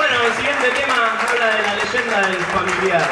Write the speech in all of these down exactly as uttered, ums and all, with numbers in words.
Bueno, el siguiente tema habla de la leyenda del familiar.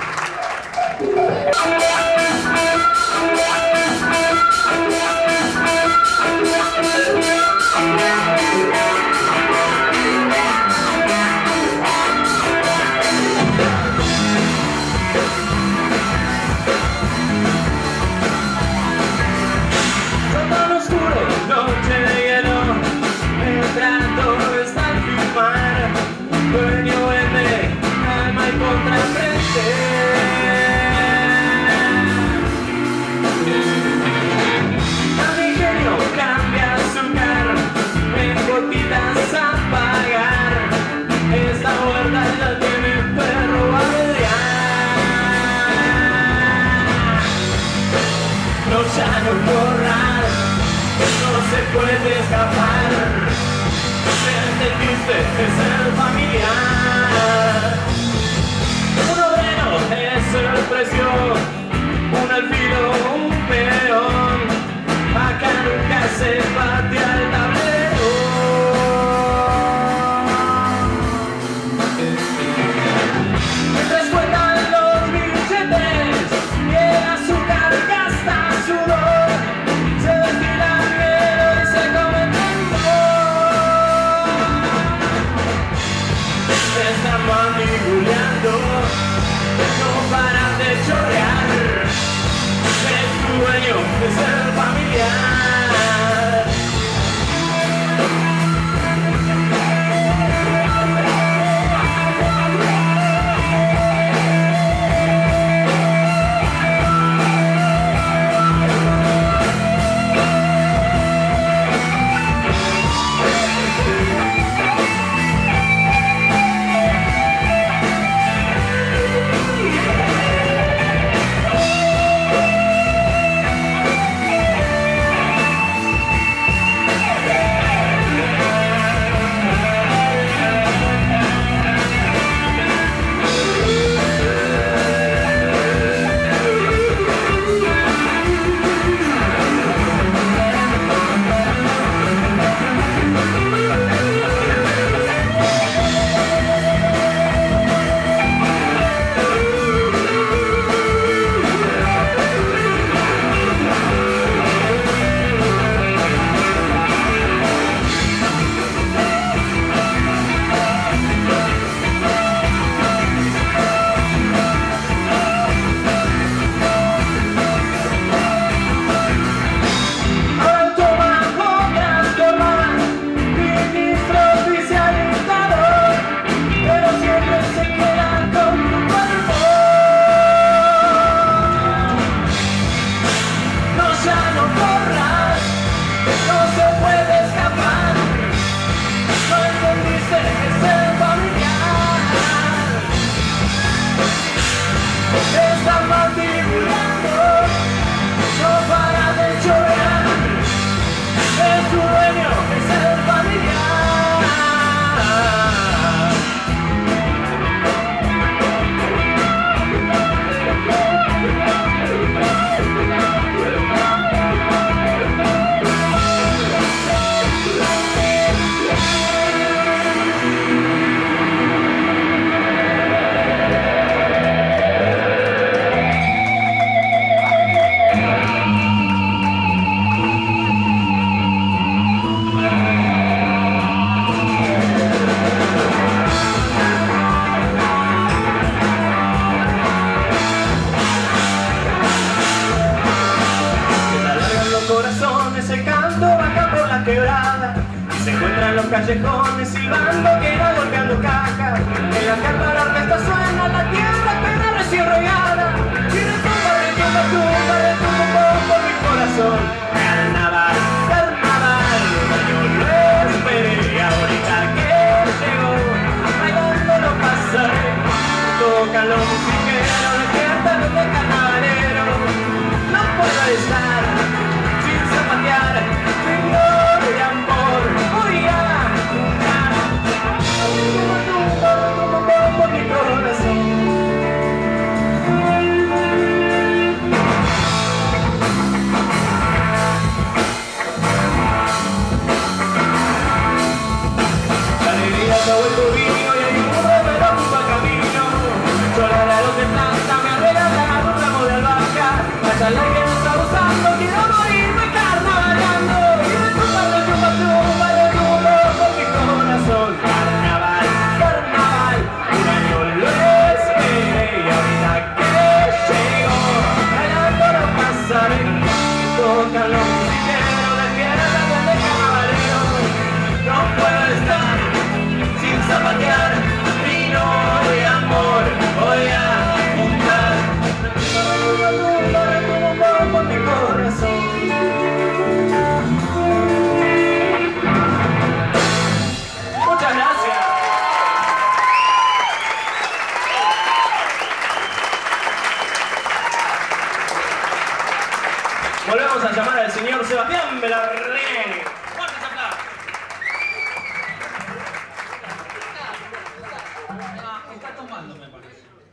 Puede escapar, entendiste, es el familiar. Un obrero es el precio, un alfilo, un peón. Acá nunca se patea el tablero. Mientras cuentan los billetes y el azúcar gasta sudor, se destila miedo y se come tiempo. Están mandibuleando, no paran de chorrear. El dueño es el familiar. Se encuentran los callejones silbando que va golpeando caja. En la carpa la orquesta suena, la tierra pena recién regada. Y retumba, retumba, tumba, retumba por mi corazón. Carnaval, carnaval, yo lo esperé y ahorita que llegó, bailando lo pasaré. Tocan los musiqueros, despiertan los de carnavaleros. No puedo estar sin zapatear, tengo de amor, voy a jugar. Por mi corazón. está tomando, me parece.